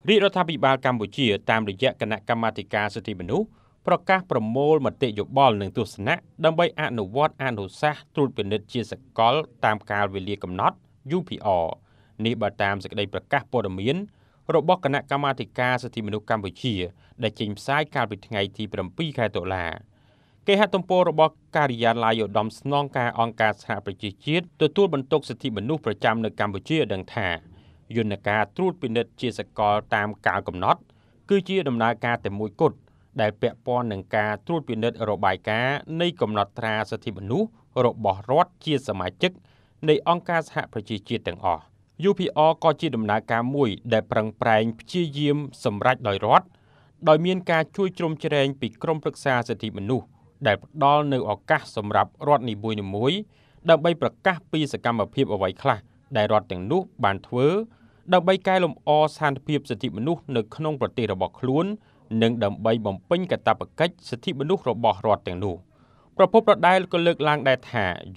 រាជរដ្ឋាភិបាលកម្ពុជាតាមរយៈគណៈកម្មាធិការសិទ្ធិមនុស្សប្រកាសប្រមូលមតិយោបល់និងទស្សនៈដើម្បីអនុវត្តអនុសាសន៍ត្រួតពិនិត្យជាសកលតាមកាលវេលាកំណត់ UPR នេះបើតាមសេចក្តីប្រកាសព័ត៌មានរបស់គណៈកម្មាធិការសិទ្ធិមនុស្សកម្ពុជាដែលចេញផ្សាយកាលពីថ្ងៃទី7 ខែតុលាគេហទំព័ររបស់ការិយាល័យឧត្តមស្នងការអង្គការសហប្រជាជាតិទទួលបន្ទុកសិទ្ធិមនុស្សប្រចាំនៅកម្ពុជាដឹងថាយន្តការត្រួតពិនិត្យជាសកលតាមកាលកំណត់គឺជាដំណើរការតែមួយគត់ដែលពាក់ព័ន្ធនឹងការត្រួតពិនិត្យរបាយការណ៍នៃកំណត់ត្រាសិទ្ធិមនុស្សរបស់រដ្ឋជាសមាជិកនៃអង្គការសហប្រជាជាតិទាំងអស់ UPR ក៏ជាដំណើរការមួយដែលប្រឹងប្រែងព្យាយាមសម្រេចដោយរដ្ឋដោយមានការជួយជ្រោមជ្រែងពីក្រមប្រឹក្សាសិទ្ធិមនុស្សដែលផ្ដល់នូវឱកាសសម្រាប់រដ្ឋនីមួយៗដើម្បីប្រកាសពីសកម្មភាពអ្វីខ្លះដែលរដ្ឋទាំងនោះបានធ្វើដើម្បីកែលម្អស្ថានភាពសិទ្ធិមនុស្សនៅក្នុងប្រទេសរបស់ខ្លួននិងដើម្បីបំពេញកាតព្វកិច្ចសិទ្ធិមនុស្សរបស់រដ្ឋទាំងនោះប្រពន្ធប្រដែលក៏លើកឡើងដែរថា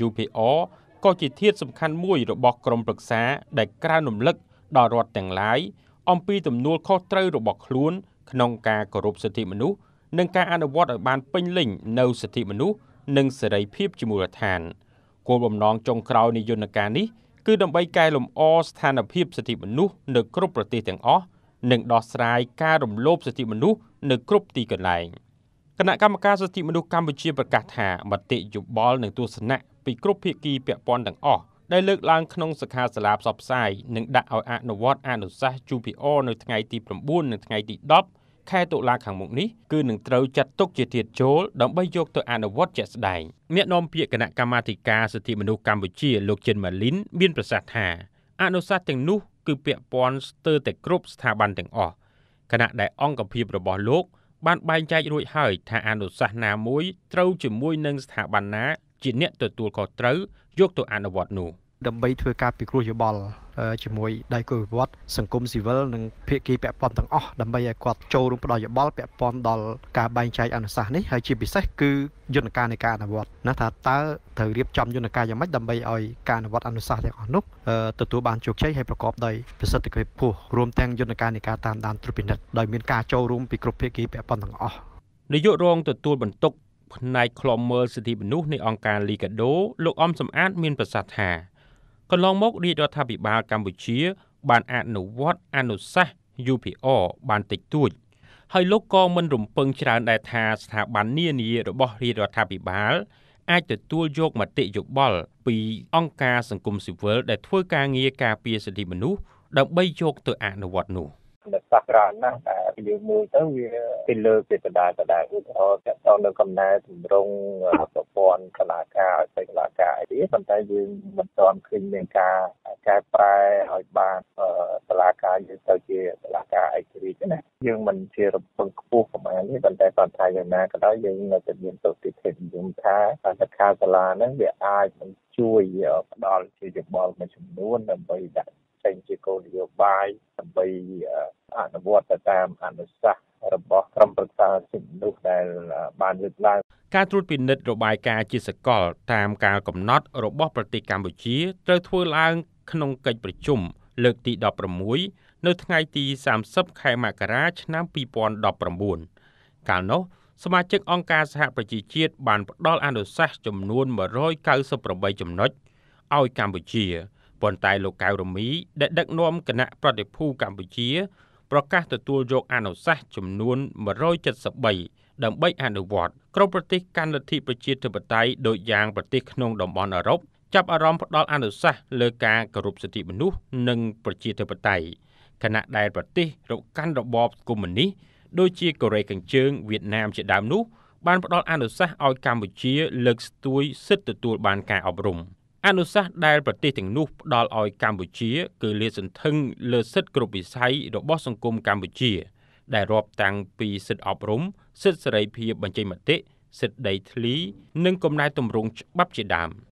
UPR ក៏ជាធាតុសំខាន់មួយរបស់ក្រមប្រឹក្សាដែលក្រើនរំលឹកដល់រដ្ឋទាំងឡាយអំពីទំនួលខុសត្រូវរបស់ខ្លួនក្នុងការគោរពសិទ្ធិមនុស្សនិងការអនុវត្តឲ្យបានពេញលេញនៅសិទ្ធិមនុស្សនិងសេរីភាពជាមូលដ្ឋានគោលបំណងចុងក្រោយនៃយន្តការនេះគឺដើម្បីកែលម្អស្ថានភាពសិទ្ធិមនុស្សនៅគ្រប់ប្រទេសទាំងអស់និងដោះស្រាយការរំលោភសិទ្ធិមនុស្សនៅគ្រប់ទីកន្លែងគណៈកម្មការសិទ្ធិមនុស្សកម្ពុជាប្រកាសថាមតិយោបល់និងទស្សនៈពីគ្រប់ភាគីពាក់ព័ន្ធទាំងអស់ដែលលើកឡើងក្នុងសិក្ខាសាលាផ្សព្វផ្សាយនិងដាក់ឲ្យអនុវត្តអនុសាសន៍ UPR នៅថ្ងៃទី9និងថ្ងៃទី10 ខែតុលាខាងមុខនេះគឺនឹងត្រូវចាត់ទុកជាធាតុចូលដើម្បីយកទៅអនុវត្តជាក់ស្ដែងអ្នកនាំពាក្យគណៈកម្មាធិការសិទ្ធិមនុស្សកម្ពុជាលោកចិនម៉ាលីនមានប្រសាសន៍ថាអនុសាសន៍ទាំងនោះគឺពាក់ព័ន្ធស្ទើរតែគ្រប់ស្ថាប័នទាំងអស់ខណៈដែលអង្គភាពរបស់លោកបានបែងចែករួចហើយថាអនុសាសន៍ណាមួយត្រូវជាមួយនឹងស្ថាប័នណាជាអ្នកទទួលខុសត្រូវយកទៅអនុវត្តនោះដើម្បីធ្វើការពិគ្រោះយោបល់ជាមួយដៃគូវិវត្តសង្គមស៊ីវិលនិងភាគីពាក់ព័ន្ធទាំងអស់ដើម្បីឲ្យគាត់ចូលរួមផ្ដល់យោបល់ពាក់ព័ន្ធដល់ការបែងចែកអនុសាសន៍នេះហើយជាពិសេសគឺយន្តការនៃការអនុវត្តណាថាតើត្រូវរៀបចំយន្តការយ៉ាងម៉េចដើម្បីឲ្យការអនុវត្តអនុសាសន៍ទាំងអស់នោះទទួលបានជោគជ័យហើយប្រកបដោយប្រសិទ្ធភាពខ្ពស់រួមទាំងយន្តការនៃការតាមដានត្រួតពិនិត្យដោយមានការចូលរួមពីគ្រប់ភាគីពាក់ព័ន្ធទាំងអស់នាយករងទទួលបន្ទុកផ្នែកឃ្លាំមើលសិទ្ធិមនុស្សនៃអង្គការលីកាដូលោកអំសំអាតមានប្រសាសន៍ថាកន្លងមករាជរដ្ឋាភិបាលកម្ពុជាបានអនុវត្តអនុសាសន៍ UPR បានតិចតួចហើយលោកក៏មិនរំពឹងច្រើនដែរថាស្ថាប័ននានារបស់រាជរដ្ឋាភិបាលអាចទទួលយកមតិយោបល់ពីអង្គការសង្គមស៊ីវិលដែលធ្វើការងារការពារសិទ្ធិមនុស្សដើម្បីយកទៅអនុវត្តនោះដែលសាស្ត្រាណាស់តែយើងមើលទៅវាពីលើពីដដែលឧទាហរណ៍តទៅនៅកំណែទម្រង់ប្រព័ន្ធកលាការឲ្យទៅកលាការអីទេប៉ុន្តែយើងមិនទាន់ឃើញមានការកែប្រែឲ្យបានកលាការយើងទៅជាកលាការឯករាជ្យណាយើងមិនជារំពឹងខ្ពស់ប្រហែលនេះប៉ុន្តែគាត់ថាយ៉ាងណាក៏ដោយយើងនៅតែមានទៅទីធាតុនិយមថាសិក្ខាសាលាហ្នឹងវាអាចនឹងជួយផ្ដល់ជាយោបល់មួយចំនួនដើម្បីដាក់ចេញជាគោលនយោបាយដើម្បីអនុវត្តទៅតាមអនុសាសន៍របស់ក្រុមប្រឹក្សាសិទ្ធិមនុស្សដែលបានលើកឡើងការត្រួតពិនិត្យរបាយការណ៍ជាសកលតាមការកំណត់របស់ប្រទេសកម្ពុជាត្រូវធ្វើឡើងក្នុងកិច្ចប្រជុំលើកទី16នៅថ្ងៃទី30 ខែមករាឆ្នាំ2019កាលនោះសមាជិកអង្គការសហប្រជាជាតិបានផ្ដល់អនុសាសន៍ចំនួន198ចំណុចឲ្យកម្ពុជាប៉ុន្តែលោកកៅរមីដែលដឹកនាំគណៈប្រតិភូកម្ពុជាប្រកាសទទួលយកអនុសាសន៍ចំនួន173ដើម្បីអនុវត្តគ្រប់ប្រទេសកាន់លទ្ធិប្រជាធិបតេយ្យដូចយ៉ាងប្រទេសក្នុងតំបន់អឺរ៉ុបចាប់អារម្មណ៍ផ្ដល់អនុសាសន៍លើការគោរពសិទ្ធិមនុស្សនិងប្រជាធិបតេយ្យខណៈដែលប្រទេសរកកាន់របបកុម្មុយនីសដូចជាកូរ៉េខាងជើងវៀតណាមជាដើមនោះបានផ្ដល់អនុសាសន៍ឲ្យកម្ពុជាលើកស្ទួយសិទ្ធិទទួលបានការអប់រំអនុសាសន៍ដែលប្រទេសទាំងនោះផ្ដល់ឲ្យកម្ពុជាគឺលាតសន្ធឹងលើសិទ្ធិគ្រប់វិស័យរបស់សង្គមកម្ពុជាដែលរាប់តាំងពីសិទ្ធិអប់រំសិទ្ធិសេរីភាពបញ្ចេញមតិសិទ្ធិដីធ្លីនិងកំណែទម្រង់ច្បាប់ជាដើម។